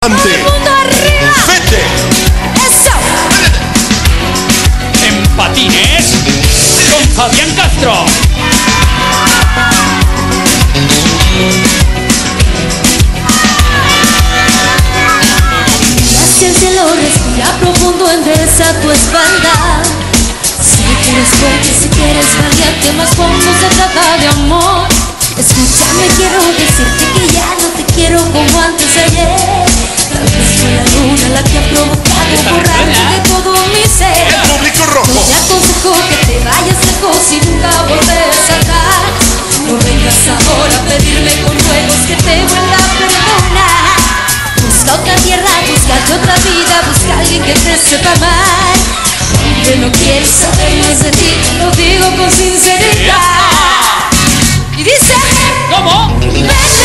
adelante. ¡Todo el mundo arriba! ¡Vete! ¡Eso! En patines con Fabián Castro. Hacia el cielo, respira profundo, endereza tu espalda. Sé que eres fuerte, sé que eres valiente, más cuando se trata de amor. Escúchame, quiero decirte que ya no te quiero como antes de ayer. Tal vez fue la luna la que ha provocado borrarte de todo mi ser. El público rojo. Yo te aconsejo que te vayas lejos y nunca volverás atrás. No vengas ahora a pedirme con ruegos que te vuelva a perdonar. Busca otra tierra, busca otra vida, busca a alguien que te sepa amar. Que no quieres saber más de ti, lo digo con sinceridad. Y dice, ¿cómo? ven